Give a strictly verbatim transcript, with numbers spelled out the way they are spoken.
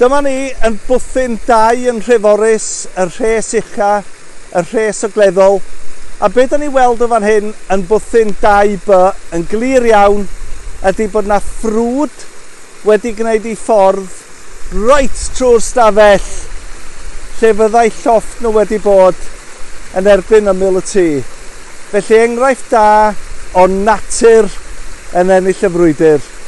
Dyma ni yn Bwthyn dau yn Nhreforys, y rhes ucha, y rhes ogleddol. A be da ni weld o fan hyn yn Bwthyn dau B yn glir iawn ydy bod na ffrwd wedi gwneud ei ffordd right trwy'r stafell lle fyddai llofft nhw wedi bod yn erbyn ymyl y tŷ. Felly enghraifft da o natur yn ennill y frwydr.